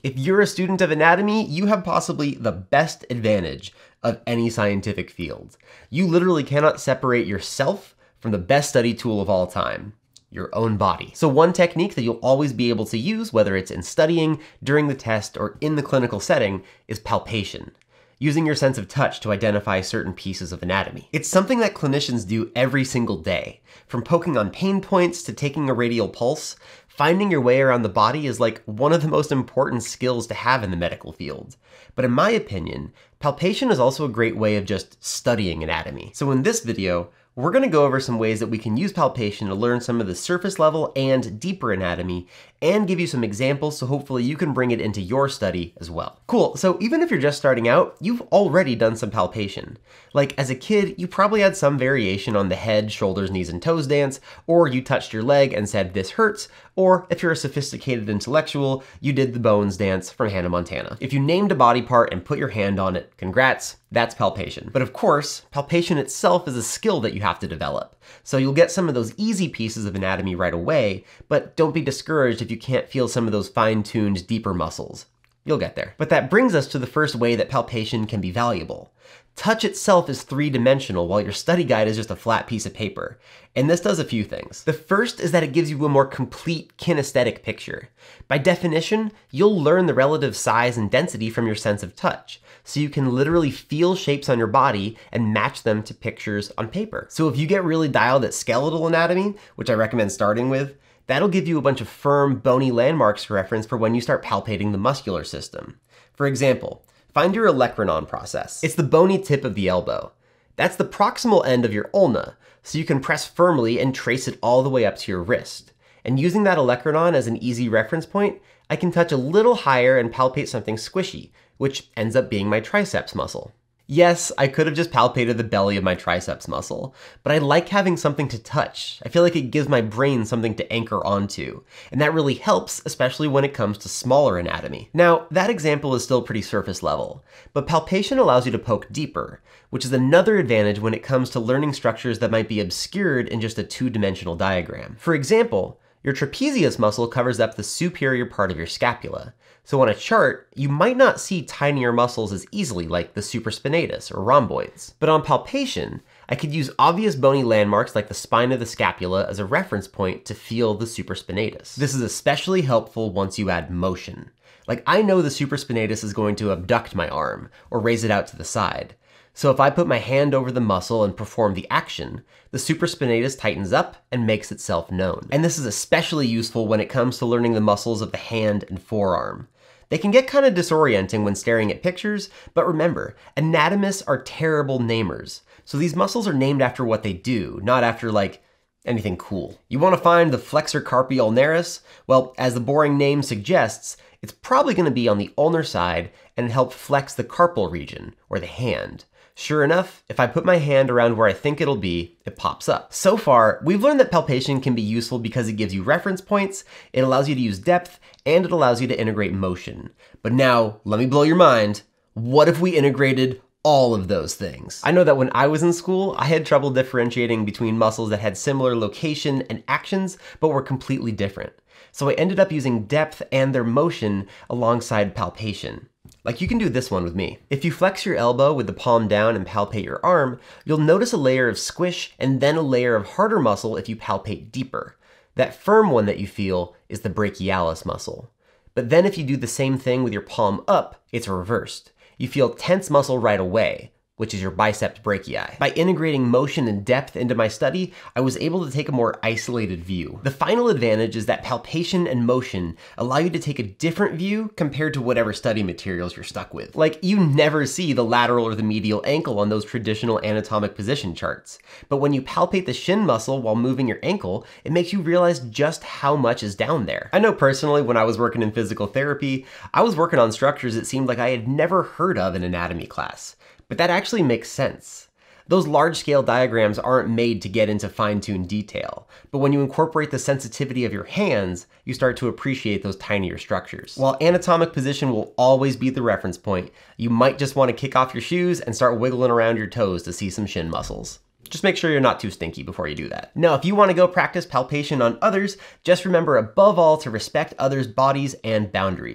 If you're a student of anatomy, you have possibly the best advantage of any scientific field. You literally cannot separate yourself from the best study tool of all time, your own body. So one technique that you'll always be able to use, whether it's in studying, during the test, or in the clinical setting, is palpation, using your sense of touch to identify certain pieces of anatomy. It's something that clinicians do every single day. From poking on pain points to taking a radial pulse, finding your way around the body is like one of the most important skills to have in the medical field. But in my opinion, palpation is also a great way of just studying anatomy. So in this video, we're going to go over some ways that we can use palpation to learn some of the surface level and deeper anatomy, and give you some examples so hopefully you can bring it into your study as well. Cool, so even if you're just starting out, you've already done some palpation. Like as a kid, you probably had some variation on the head, shoulders, knees, and toes dance, or you touched your leg and said, "This hurts," or if you're a sophisticated intellectual, you did the bones dance from Hannah Montana. If you named a body part and put your hand on it, congrats, that's palpation. But of course, palpation itself is a skill that you have to develop. So you'll get some of those easy pieces of anatomy right away, but don't be discouraged if you can't feel some of those fine-tuned, deeper muscles. You'll get there. But that brings us to the first way that palpation can be valuable. Touch itself is three-dimensional, while your study guide is just a flat piece of paper. And this does a few things. The first is that it gives you a more complete kinesthetic picture. By definition, you'll learn the relative size and density from your sense of touch, so you can literally feel shapes on your body and match them to pictures on paper. So if you get really dialed at skeletal anatomy, which I recommend starting with, that'll give you a bunch of firm, bony landmarks to reference for when you start palpating the muscular system. For example, find your olecranon process. It's the bony tip of the elbow. That's the proximal end of your ulna, so you can press firmly and trace it all the way up to your wrist. And using that olecranon as an easy reference point, I can touch a little higher and palpate something squishy, which ends up being my triceps muscle. Yes, I could have just palpated the belly of my triceps muscle, but I like having something to touch. I feel like it gives my brain something to anchor onto, and that really helps, especially when it comes to smaller anatomy. Now, that example is still pretty surface level, but palpation allows you to poke deeper, which is another advantage when it comes to learning structures that might be obscured in just a two-dimensional diagram. For example, your trapezius muscle covers up the superior part of your scapula. So on a chart, you might not see tinier muscles as easily like the supraspinatus or rhomboids. But on palpation, I could use obvious bony landmarks like the spine of the scapula as a reference point to feel the supraspinatus. This is especially helpful once you add motion. Like I know the supraspinatus is going to abduct my arm or raise it out to the side. So if I put my hand over the muscle and perform the action, the supraspinatus tightens up and makes itself known. And this is especially useful when it comes to learning the muscles of the hand and forearm. They can get kind of disorienting when staring at pictures, but remember, anatomists are terrible namers. So these muscles are named after what they do, not after like anything cool. You want to find the flexor carpi ulnaris? Well, as the boring name suggests, it's probably going to be on the ulnar side and help flex the carpal region, or the hand. Sure enough, if I put my hand around where I think it'll be, it pops up. So far, we've learned that palpation can be useful because it gives you reference points, it allows you to use depth, and it allows you to integrate motion. But now, let me blow your mind. What if we integrated all of those things? I know that when I was in school, I had trouble differentiating between muscles that had similar location and actions, but were completely different. So I ended up using depth and their motion alongside palpation. Like you can do this one with me. If you flex your elbow with the palm down and palpate your arm, you'll notice a layer of squish and then a layer of harder muscle if you palpate deeper. That firm one that you feel is the brachialis muscle. But then if you do the same thing with your palm up, it's reversed. You feel tense muscle right away, which is your biceps brachii. By integrating motion and depth into my study, I was able to take a more isolated view. The final advantage is that palpation and motion allow you to take a different view compared to whatever study materials you're stuck with. Like, you never see the lateral or the medial ankle on those traditional anatomic position charts. But when you palpate the shin muscle while moving your ankle, it makes you realize just how much is down there. I know personally, when I was working in physical therapy, I was working on structures it seemed like I had never heard of in anatomy class. But that actually makes sense. Those large-scale diagrams aren't made to get into fine-tuned detail, but when you incorporate the sensitivity of your hands, you start to appreciate those tinier structures. While anatomic position will always be the reference point, you might just want to kick off your shoes and start wiggling around your toes to see some shin muscles. Just make sure you're not too stinky before you do that. Now, if you want to go practice palpation on others, just remember above all to respect others' bodies and boundaries.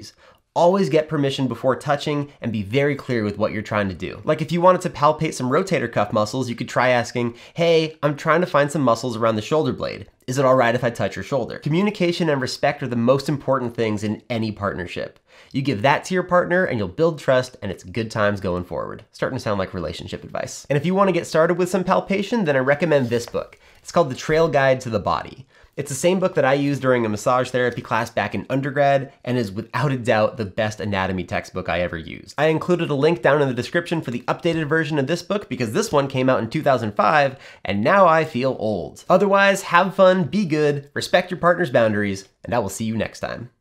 Always get permission before touching and be very clear with what you're trying to do. Like if you wanted to palpate some rotator cuff muscles, you could try asking, hey, I'm trying to find some muscles around the shoulder blade. Is it all right if I touch your shoulder? Communication and respect are the most important things in any partnership. You give that to your partner and you'll build trust, and it's good times going forward. Starting to sound like relationship advice. And if you want to get started with some palpation, then I recommend this book. It's called The Trail Guide to the Body. It's the same book that I used during a massage therapy class back in undergrad and is without a doubt the best anatomy textbook I ever used. I included a link down in the description for the updated version of this book because this one came out in 2005 and now I feel old. Otherwise, have fun, be good, respect your partner's boundaries, and I will see you next time.